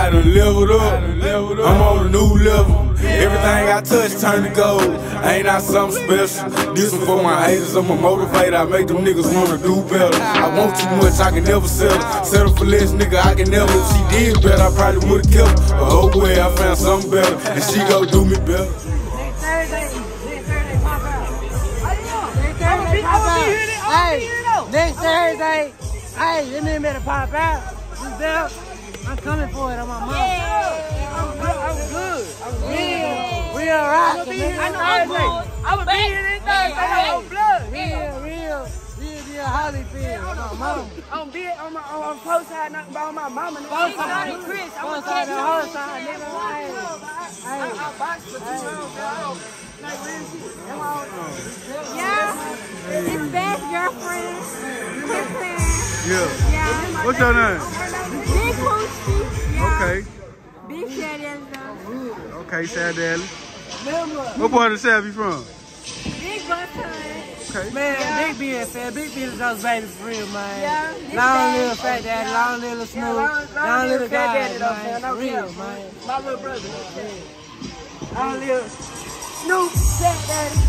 I done leveled up. I'm on a new level. Everything I touch turn to gold. Ain't I something special? This one for my haters. I'm a motivator. I make them niggas wanna do better. I want too much, I can never settle. Settle for less, nigga, I can never. If she did better, I probably would've kept her. But oh well, I found something better, and she gon' do me better. Next Thursday, pop out. Hey, next Thursday, hey, this nigga better pop out. This belt, I'm coming for it on my mom. I'm good. Real rock. I know I'm be here this Thursday. I'm blood. Real Holyfield. On my mom. I'm big on post side, nothing about my mama. Post side, Chris. I'm gonna catch the whole side, nigga. I box for 2 rounds. Like real shit. Yeah, it's Spazz girlfriend. Yeah. What's your name? Big Hoochie. Yeah. Okay. Big Shaddy. Okay, Sad Daddy. What part of the South you from? Big Berserk. Okay. Man, big BNFA, big business house baby for real, man. Yeah, long little fat daddy, long little Snoop, long little fat daddy, man. for real, man. My little brother. Long little Snoop, fat daddy.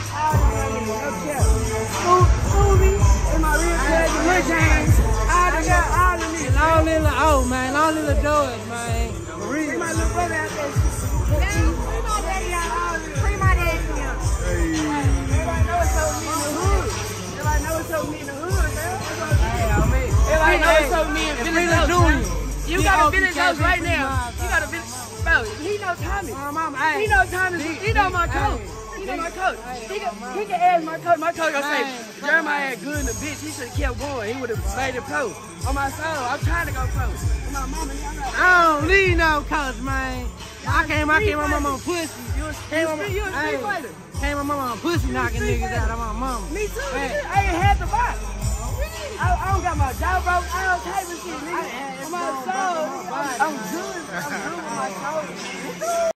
Scooby, and my real cousin, Lil James. All the niggas. Long little old man, long little doors, man. For real. My little brother out there. Free my daddy. Everybody know it's so me in the hood. Everybody know it's so me in the hood, man. Everybody know it's so me in Village House. You got a Village House right now. You got a Village House. He knows Tommy. He knows Tommy. He knows my coach. He knows my coach. He can ask my coach. My coach gonna say, Jeremiah had good in the bitch. He should have kept going. He would have made it pro. On my soul, I'm trying to go pro. On my mama, I don't need no coach, man. I came my mama on pussy. You a street fighter. Came my mama on pussy knocking niggas out of my mama. Me too. I ain't had the box. I don't got my jaw broke. All type of shit, nigga. On my soul, I'm good. I'm good with my soul.